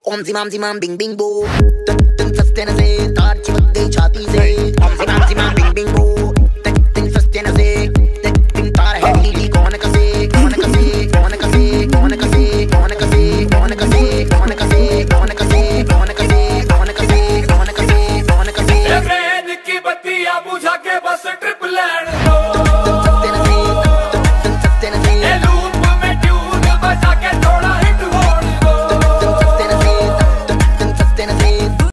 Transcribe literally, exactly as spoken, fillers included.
ओम जिमाम जिमाम Bing Bing बो, तन तन सस्ते न से तार चिपक गई छाती से।